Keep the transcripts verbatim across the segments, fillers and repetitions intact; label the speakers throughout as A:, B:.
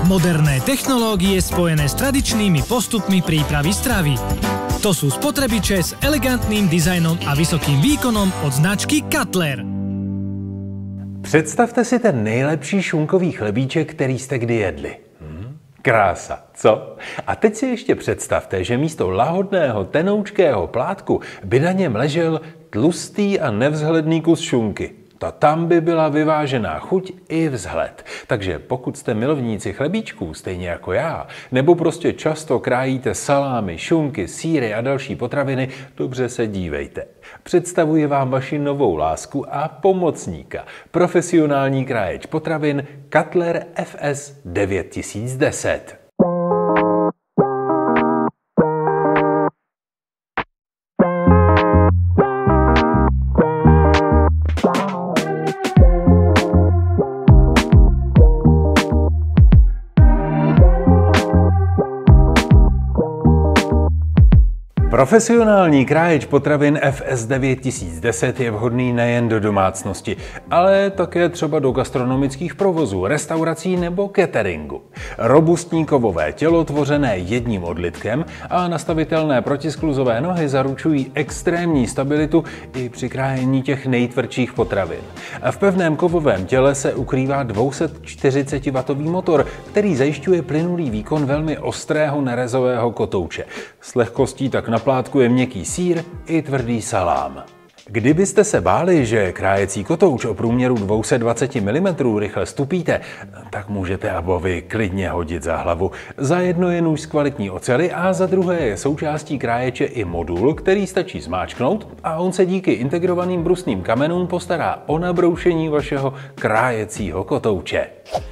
A: moderné technológie spojené s tradičnými postupmi prípravy stravy. To sú spotrebiče s elegantným dizajnom a vysokým výkonom od značky Cutler.
B: Představte si ten nejlepší šunkový chlebíček, který jste kdy jedli. Hmm? Krása, co? A teď si ještě představte, že místo lahodného tenoučkého plátku by na něm ležel tlustý a nevzhledný kus šunky. Ta tam by byla vyvážená chuť i vzhled. Takže pokud jste milovníci chlebíčků, stejně jako já, nebo prostě často krájíte salámy, šunky, sýry a další potraviny, dobře se dívejte. Představuji vám vaši novou lásku a pomocníka. Profesionální kráječ potravin Cutler F S devět tisíc deset. Profesionální kráječ potravin F S devět tisíc deset je vhodný nejen do domácnosti, ale také třeba do gastronomických provozů, restaurací nebo cateringu. Robustní kovové tělo tvořené jedním odlitkem a nastavitelné protiskluzové nohy zaručují extrémní stabilitu i při krájení těch nejtvrdších potravin. V pevném kovovém těle se ukrývá dvě stě čtyřicet wattový motor, který zajišťuje plynulý výkon velmi ostrého nerezového kotouče. S lehkostí tak naplátkuje měkký sýr i tvrdý salám. Kdybyste se báli, že krájecí kotouč o průměru dvě stě dvacet milimetrů rychle stupíte, tak můžete abovi klidně hodit za hlavu. Za jedno je nůž z kvalitní oceli a za druhé je součástí kráječe i modul, který stačí zmáčknout a on se díky integrovaným brusným kamenům postará o nabroušení vašeho krájecího kotouče.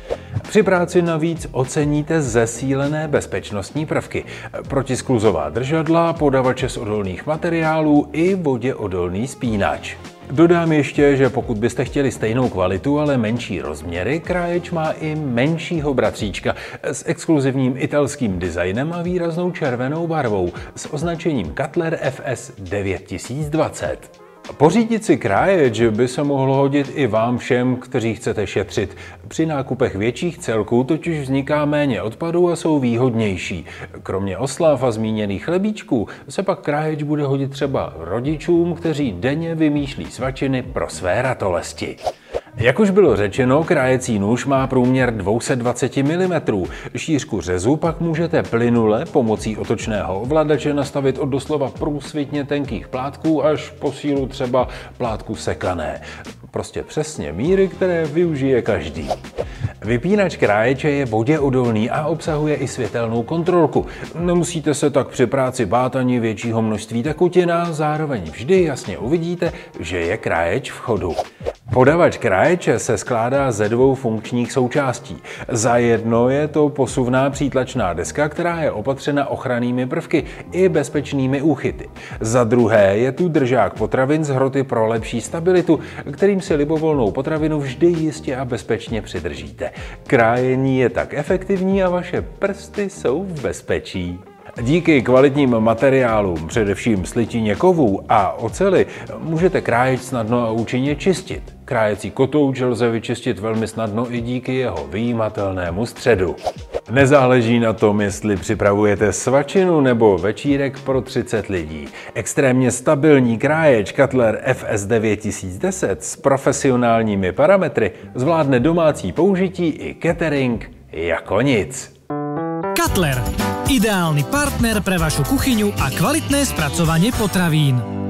B: Při práci navíc oceníte zesílené bezpečnostní prvky, protiskluzová držadla, podavače z odolných materiálů i voděodolný spínač. Dodám ještě, že pokud byste chtěli stejnou kvalitu, ale menší rozměry, kráječ má i menšího bratříčka s exkluzivním italským designem a výraznou červenou barvou s označením Cutler F S devět tisíc dvacet. Pořídit si kráječ by se mohlo hodit i vám všem, kteří chcete šetřit. Při nákupech větších celků totiž vzniká méně odpadů a jsou výhodnější. Kromě oslav a zmíněných chlebíčků se pak kráječ bude hodit třeba rodičům, kteří denně vymýšlí svačiny pro své ratolesti. Jak už bylo řečeno, krájecí nůž má průměr dvě stě dvacet milimetrů. Šířku řezu pak můžete plynule pomocí otočného ovladače nastavit od doslova průsvitně tenkých plátků až po sílu třeba plátku sekané. Prostě přesně míry, které využije každý. Vypínač kráječe je voděodolný a obsahuje i světelnou kontrolku. Nemusíte se tak při práci bát ani většího množství tekutin a zároveň vždy jasně uvidíte, že je kráječ v chodu. Podavač kráječe se skládá ze dvou funkčních součástí. Za jedno je to posuvná přítlačná deska, která je opatřena ochrannými prvky i bezpečnými úchyty. Za druhé je tu držák potravin z hroty pro lepší stabilitu, kterým si libovolnou potravinu vždy jistě a bezpečně přidržíte. Krájení je tak efektivní a vaše prsty jsou v bezpečí. Díky kvalitním materiálům, především slitině kovů a oceli, můžete kráječ snadno a účinně čistit. Krájecí kotouč lze vyčistit velmi snadno i díky jeho vyjímatelnému středu. Nezáleží na tom, jestli připravujete svačinu nebo večírek pro třicet lidí. Extrémně stabilní kráječ Cutler F S devět tisíc deset s profesionálními parametry zvládne domácí použití i catering jako nic.
A: Cutler. Ideálny partner pre vašu kuchyňu a kvalitné spracovanie potravín.